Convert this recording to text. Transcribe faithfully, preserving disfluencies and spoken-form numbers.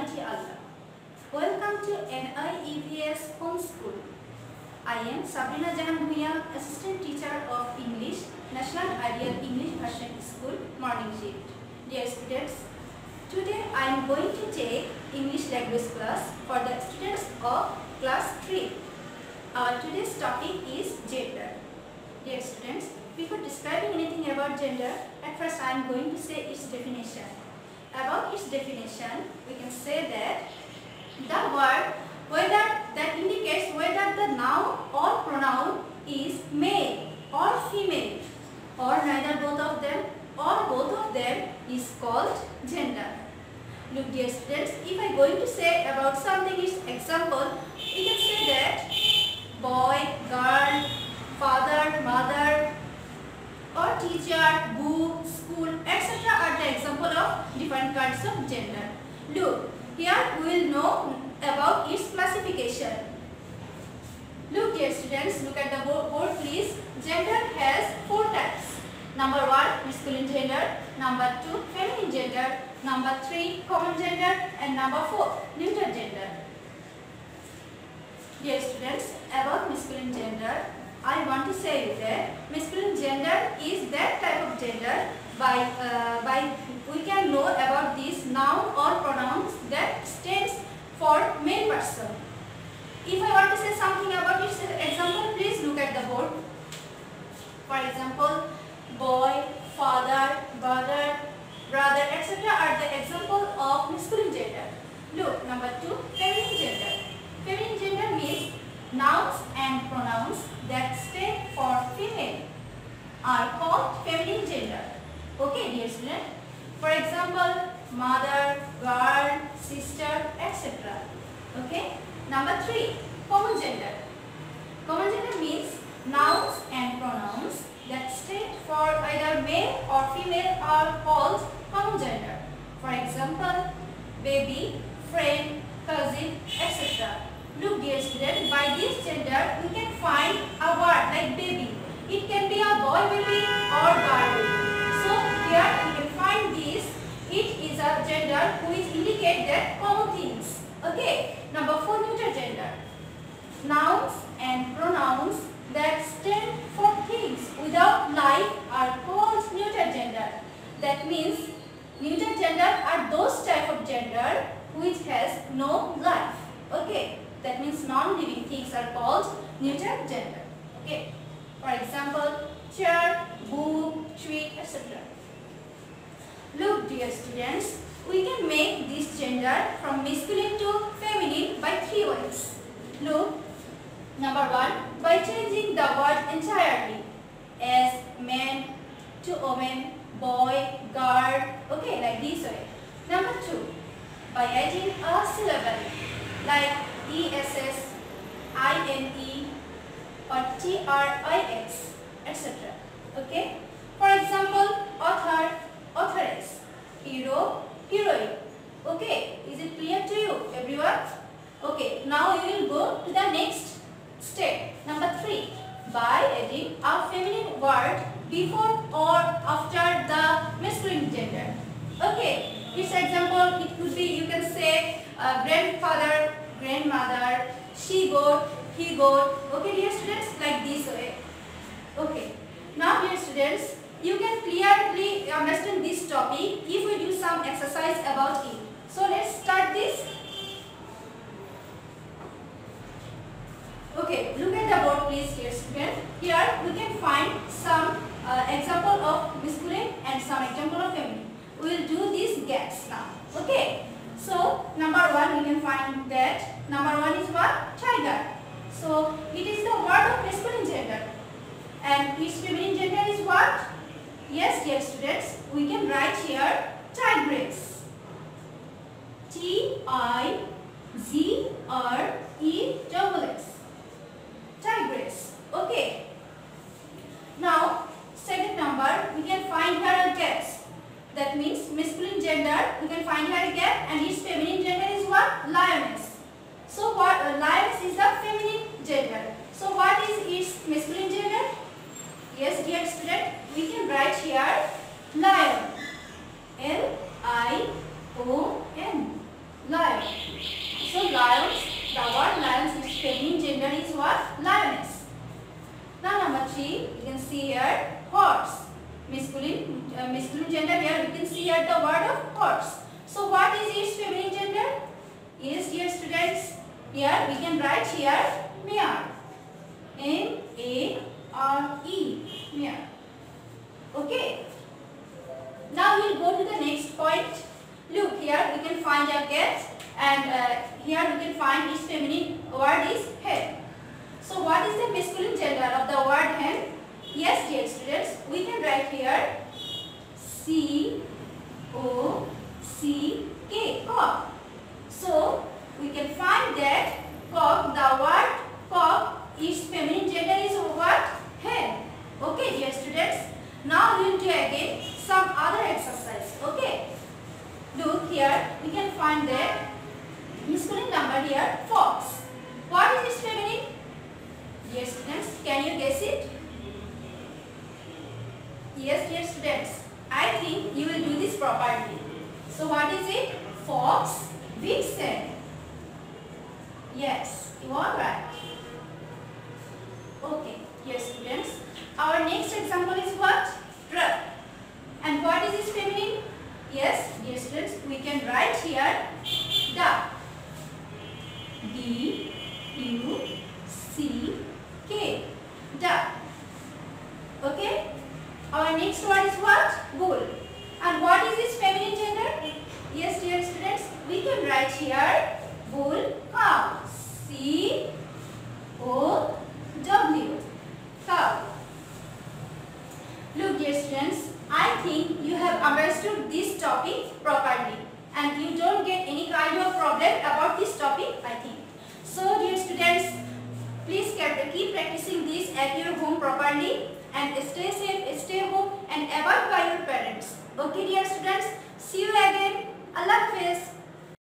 Janati Allah. Welcome to N I E V S Homeschool. I am Sabrina Jahan Bhuiya, Assistant Teacher of English, National Ideal English Version School, Morning Shift. Dear students, today I am going to take English language class for the students of class three. Our today's topic is gender. Dear students, before describing anything about gender, at first I am going to say its definition. About its definition, we can say that the word whether that indicates whether the noun or pronoun is male or female or neither both of them or both of them is called gender. Look dear students, if I am going to say about something, its example, we can say that boy, girl, father, mother, or teacher, book, school, et cetera are the example of different kinds of gender. Look, here we will know about its classification. Look dear students, look at the board please. Gender has four types. Number one, masculine gender. Number two, feminine gender. Number three, common gender. And number four, neuter gender. Dear students, about masculine gender, I want to say that masculine gender is that type of gender by uh, by we can know about this noun or pronouns that stands for male person. If I want to say something about its example, please look at the board. For example, boy, father, brother, brother, et cetera are the example of masculine gender. Look, number two, feminine gender. Feminine gender means nouns and pronouns that stand for female are called feminine gender. Okay, dear student. For example, mother, girl, sister, et cetera. Okay. Number three, common gender. Common gender means nouns and pronouns that stand for either male or female are called common gender. For example, baby, friend, cousin, et cetera. Look dear student, by this gender we can find a word like baby. It can be a boy baby or girl baby. So here we can find this. It is a gender which indicate that common things. Okay. Number four, neuter gender. Nouns and pronouns that stand for things without life are called neuter gender. That means neuter gender are those type of gender which has no life. Okay. That means non-living things are called neuter gender. Okay. For example, chair, book, tree, et cetera. Look dear students, we can make this gender from masculine to feminine by three ways. Look, number one, by changing the word entirely as man to woman, boy, girl, okay, like this way. Number two, by adding a syllable like E S S, I N E or T R I X, et cetera. Okay. For example, author, authoress, hero, heroine. Okay. Is it clear to you, everyone? Okay. Now we will go to the next step. Number three, by adding a feminine word before or after the masculine gender. Okay. Its example, it could be, you can say uh, grandfather, grandmother, she goat, he goat. Okay dear students, like this way. Okay. Now dear students, you can clearly understand this topic if we do some exercise about it. So let's start this. Okay, look at the board please dear student. Here we can find some uh, example of masculine and some example of feminine. We will do these gaps now. Okay. So, number one, we can find that number one is what? Tiger. So, it is the word of masculine gender. And its feminine gender is what? Yes, dear students, we can write here tigress. T I G R E S S. Tigress. Okay. Now, second number, we can find here a gaps. That means masculine gender, we can find here a gap, and its feminine gender is what? Lioness. So what? Uh, lioness is the feminine gender. So what is its masculine gender? Yes, dear student, we can write here lion. L I O N. Lion. T. You can see here horse. Masculine, uh, masculine gender here. We can see here the word of horse. So what is its feminine gender? Yes, dear students. Here we can write here mare. M A R E. Mare. Okay. Now we will go to the next point. Look, here we can find a cat, and uh, here we can find its feminine word is hen. So what is the masculine gender of the word hen? Yes, dear students, we can write here C O C K, cock. So we can find that cock, the word cock, its feminine gender is what? Hen. Okay, dear students. Now we will do again some other exercise. Okay. Look here, we can find that masculine number here, fox. What is its feminine? Dear students, can you guess it? Yes, dear students, I think you will do this properly. So what is it? Fox, vixen. Yes, you are right. Okay, dear students, our next example is what? Truck. And what is its feminine? Yes, dear students, we can write here duck. D U C K. Duck. Okay. Our next one is what? Bull. And what is its feminine gender? Yes, dear students, we can write here bull cow. C O W. Cow. Look, dear students, I think you have understood this topic properly and you don't get any kind of problem about this topic, I think. So, dear students, please keep practicing this at your home properly and stay safe, stay home and abide by your parents. Okay, dear students, see you again. Allah Hafiz.